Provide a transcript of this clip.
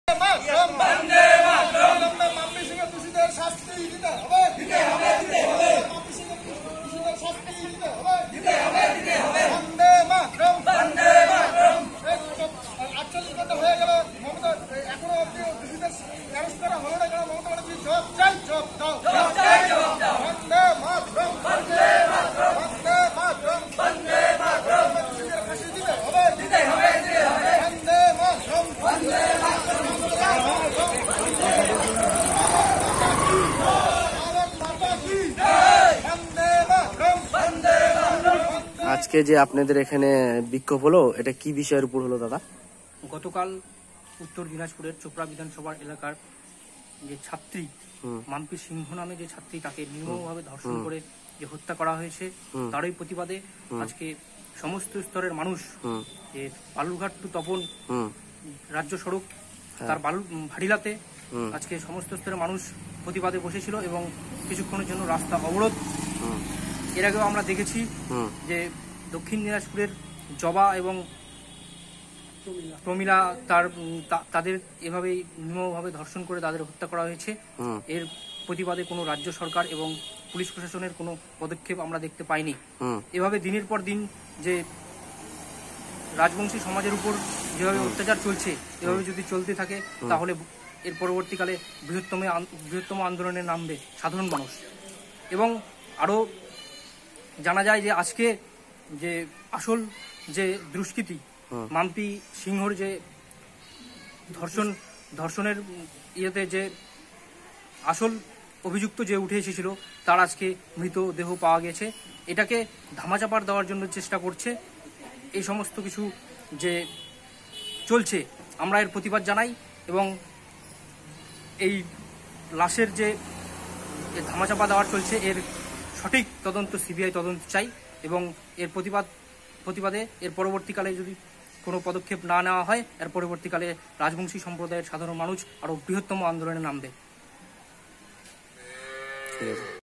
বন্দে মাতরম। মাম্পি সিংহ দোষীদের শাস্তি দিতে হবে, দিতে হবে, দিতে হবে। মাম্পি সিংহ দোষীদের শাস্তি দিতে হবে, দিতে হবে, দিতে হবে। বন্দে মাতরম, বন্দে মাতরম। 48 ঘন্টা হয়ে গেল, মমতা এখনো অব্দি দোষীদের অ্যারেস্ট করা হলো না কেন? মমতা বলেছে জবাব চাই, জবাব দাও, জবাব চাই, জবাব দাও। বন্দে মাতরম, বন্দে মাতরম, বন্দে মাতরম, বন্দে মাতরম। দোষীদের ফাঁসি দিতে হবে, দিতে হবে, দিতে হবে। বন্দে মাতরম, বন্দে মাতরম। আজকে যে আপনাদের এখানে বিক্ষোভ হলো, এটা কি বিষয়ের উপর হলো দাদা? গতকাল উত্তর দিনাজপুরের চোপড়া বিধানসভা এলাকার যে ছাত্রী মাম্পি সিংহ নামে যে ছাত্রী, তাকে নির্মমভাবে ধর্ষণ করে যে হত্যা করা হয়েছে, তারই প্রতিবাদে আজকে সমস্ত স্তরের মানুষ যে বালুরঘাট টু তপন রাজ্য সড়ক তার ভারিলাতে আজকে সমস্ত স্তরের মানুষ প্রতিবাদে বসেছিল এবং কিছুক্ষণের জন্য রাস্তা অবরোধ। এর আগেও আমরা দেখেছি যে দক্ষিণ দিনাজপুরের জবা এবং প্রমিলা তাদের এভাবেই নির্মমভাবে ধর্ষণ করে তাদের হত্যা করা হয়েছে। এর প্রতিবাদে কোনো রাজ্য সরকার এবং পুলিশ প্রশাসনের কোনো পদক্ষেপ আমরা দেখতে পাইনি। এভাবে দিনের পর দিন যে রাজবংশী সমাজের উপর যেভাবে অত্যাচার চলছে, এভাবে যদি চলতে থাকে তাহলে এর পরবর্তীকালে বৃহত্তম আন্দোলনে নামবে সাধারণ মানুষ। এবং আরও জানা যায় যে আজকে যে আসল যে দুষ্কৃতী মাম্পি সিংহর যে ধর্ষণের ইয়েতে যে আসল অভিযুক্ত যে উঠে এসেছিল, তার আজকে মৃতদেহ পাওয়া গেছে। এটাকে ধামাচাপা দেওয়ার জন্য চেষ্টা করছে। এই সমস্ত কিছু যে চলছে, আমরা এর প্রতিবাদ জানাই এবং এই লাশের যে ধামাচাপা দেওয়ার চলছে, এর সঠিক তদন্ত সিবিআই তদন্ত চাই এবং এর প্রতিবাদে এর পরবর্তীকালে যদি কোনো পদক্ষেপ না নেওয়া হয়, এর পরবর্তীকালে রাজবংশী সম্প্রদায়ের সাধারণ মানুষ আরও বৃহত্তম আন্দোলনে নামবে।